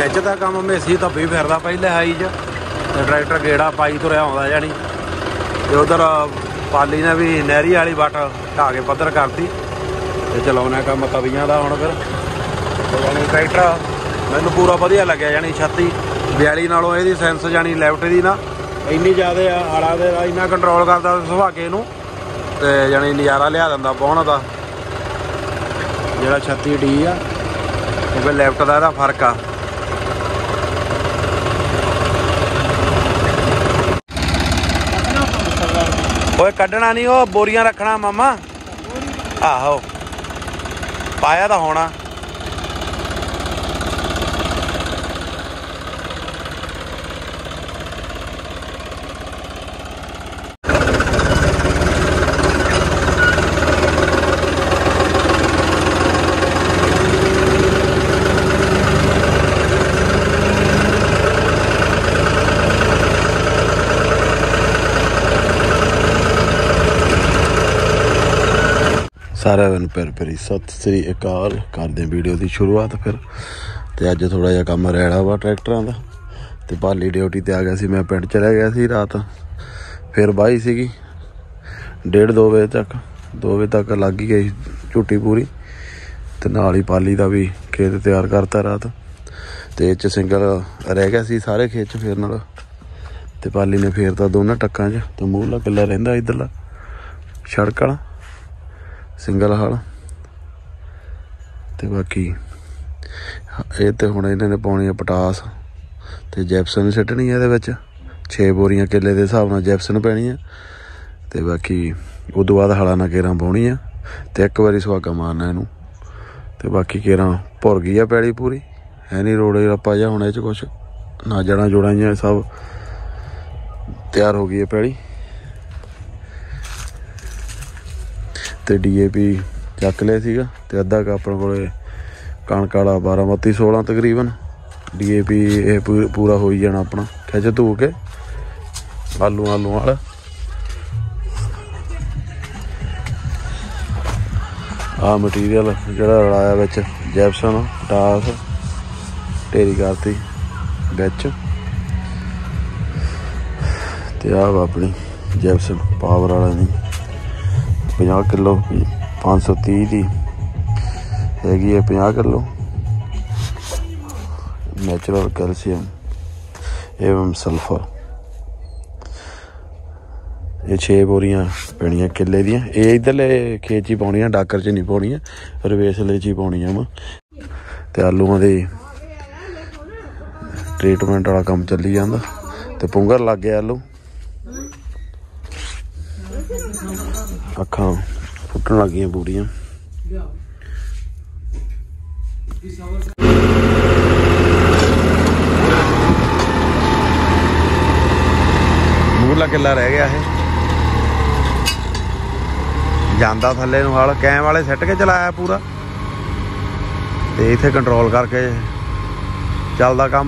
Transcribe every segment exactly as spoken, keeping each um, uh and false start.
खिंचदा काम मेसी धब्बी फिरदा पहले हाई च ट्रैक्टर गेड़ा पाई तुरया आउंदा जानी ते उधर पाली ने भी नहरी वाली बट ढा के पद्धर करती ते चलाउणा काम तवियां दा हुण फिर जानी ट्रैक्टर मैनूं पूरा वधिया लग्या जानी छत्ती बयाली नालों इहदी सेंस जानी लैफ्ट दी ना इन्नी ज़्यादा आड़ा दे इन्ना कंट्रोल करदा सुहागे नूं ते जानी नज़ारा लिया दिंदा बाहण दा जिहड़ा छत्ती डी आ क्योंकि लैफ्ट का इहदा फर्क आ ओए कड्ढना नहीं वो बोरियां रखना मामा आहो पाया तो होना सारे दिन प्यार प्यारी सत श्री अकाल करते वीडियो की शुरुआत फिर तो अज थोड़ा जहा काम रैड़ा वा ट्रैक्टरां दा ते भाली ड्यूटी ते आ गया सी मैं पिंड चला गया सी रात फिर बाही सी डेढ़ दो बजे तक दो बजे तक लग ही गई झूटी पूरी ते नाल ही पाली का भी खेत तैयार करता रात ते इच सिंगल रह गया सी सारे खेत च फेरन वाला ते पाली ने फेरता दोनों टक्कां च ते मूहला किला रहिंदा इधरला सड़क वाला सिंगल हल ते बाकी ये तो हुण इन्होंने पाउणी पटास ते जैपसन सिट्टनी है इहदे छे बोरियां किले के हिसाब नाल जैपसन पैनी है ते बाकी उदों बाद हला ना केरां पाउणी है ते एक बारी सुहागा मारना इनू ते बाकी केरां भुर गई है पैड़ी पूरी है नहीं रोड़े रप्पा जा हुण इह च कुछ ना जड़ा जुड़ाइयां सब तैयार हो गई है पैड़ी तो डी ए पी चक लिया सीगा ते अद्धा क अपने कोले कणक वाला बारह बत्ती सोलह तकरीबन डी ए पी ये पूरा हो ही जाना अपना खिच धू के आलू आलू वाला आ मटीरियल जड़ा रलाया बिच जैपसन पटास ढेरी करती बिच ते आ अपनी जैपसन पावर वाला नहीं पचास किलो पाँच सौ तीह की हैगी है पचास किलो नैचुरल कैल्शियम एवं सल्फर ये छे बोरियां पैनियां किले दियां ये इधरले खेत च पाउणियां डाकर च नहीं पाउणियां रवेसले च ही पाउणियां वा ते आलूआं दे ट्रीटमेंट वाला काम चली जांदा ते पुंगर लग गया आलू अखां फुटन लग गई पूरियां मूला किला रह गया है जांदा थल्ले नूं हल कैम वाले सैट के चलाया पूरा ते इत्थे कंट्रोल करके चलदा काम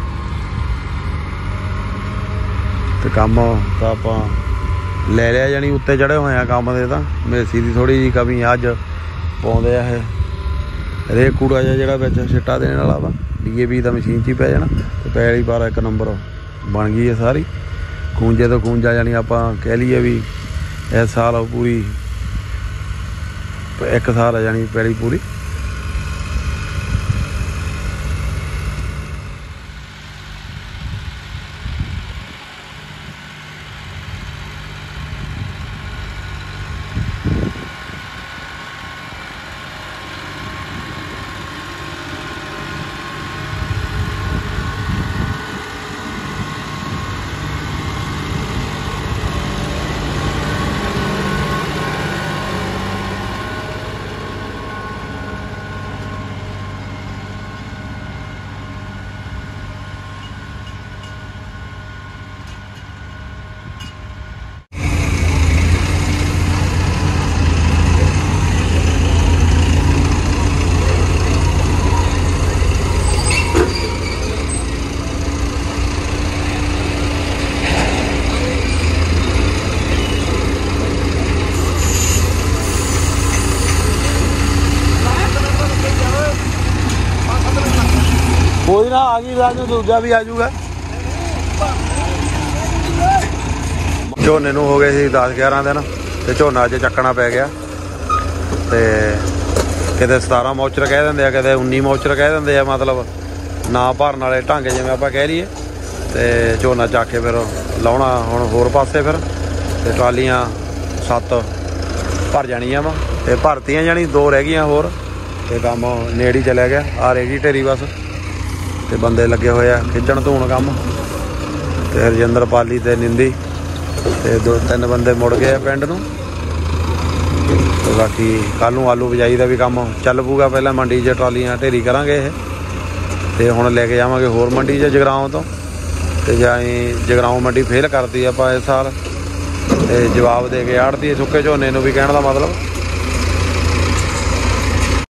ते काम तां आपां ले लिया जानी उत्ते चढ़े हुए हैं काम दे तां मेसी की थोड़ी जी कमी अज पाउंदे आ रेह कूड़ा जिहा जिहड़ा बिच छिट्टा देने वाला वा डी ए पी तां मशीन च ही पै जाना ते पैली बार एक नंबर बन गई है सारी खूंजे तो खूंजा जानी आपां कह लीए भी इस साल पूरी एक साल है जानी पैली पूरी कोई ना आ गई राजू दूजा भी आ जाऊगा। ਝੋਨੇ ਨੂੰ ਹੋ ਗਏ ਸੀ दस ग्यारह दिन ਤੇ ਝੋਨਾ ਅੱਜ ਚੱਕਣਾ ਪੈ ਗਿਆ। ਤੇ ਕਿਤੇ ਸਤਾਰਾਂ ਮੌਚਰ ਕਹਿ ਦਿੰਦੇ ਆ, ਕਿਤੇ ਉੱਨੀ ਮੌਚਰ ਕਹਿ ਦਿੰਦੇ ਆ, ਮਤਲਬ ਨਾ ਭਰਨ ਵਾਲੇ ਢੰਗ ਜਿਵੇਂ ਆਪਾਂ ਕਹਿ ਲਈਏ। ਤੇ ਝੋਨਾ ਚੱਕ ਕੇ ਫਿਰ ਲਾਉਣਾ ਹੁਣ ਹੋਰ ਪਾਸੇ ਫਿਰ। ਤੇ ਟਰਾਲੀਆਂ ਸੱਤ ਭਰ ਜਾਣੀਆਂ ਵਾ ਤੇ ਭਰਤੀਆਂ ਜਾਣੀ ਦੋ ਰਹਿ ਗਈਆਂ ਹੋਰ। ਤੇ ਕੰਮ ਨੇੜੇ ਹੀ ਚਲਿਆ ਗਿਆ। ਆ ਰਹੀ ਢੇਰੀ ਬਸ ਤੇ ਬੰਦੇ ਲੱਗੇ ਹੋਏ ਆ ਖਿੱਚਣ ਧੂਣ ਕੰਮ। ਤੇ ਹਰਜਿੰਦਰ ਪਾਲੀ ਤੇ ਨਿੰਦੀ ਤੇ ਦੋ ਤਿੰਨ ਬੰਦੇ ਮੁੜ ਗਏ ਆ ਪਿੰਡ ਨੂੰ। ਤੇ ਬਾਕੀ ਕੱਲ੍ਹ ਨੂੰ ਆਲੂ ਬਿਜਾਈ ਦਾ ਵੀ ਕੰਮ ਚੱਲ ਪੂਗਾ। ਪਹਿਲਾਂ ਮੰਡੀ 'ਚ ਟਰਾਲੀਆਂ ਢੇਰੀ ਕਰਾਂਗੇ ਇਹ ਤੇ ਹੁਣ ਲੈ ਕੇ ਜਾਵਾਂਗੇ ਹੋਰ ਮੰਡੀ 'ਚ ਜਗਰਾਉਂ ਤੋਂ। ਤੇ ਜਾਂ ਜਗਰਾਉਂ ਮੰਡੀ ਫੇਲ ਕਰਤੀ ਆਪਾਂ ਇਸ ਸਾਲ। ਤੇ ਜਵਾਬ ਦੇ ਕੇ ਆੜ੍ਹਤੀ ਸੁੱਕੇ ਝੋਨੇ ਨੂੰ ਵੀ ਕਹਿਣ ਦਾ ਮਤਲਬ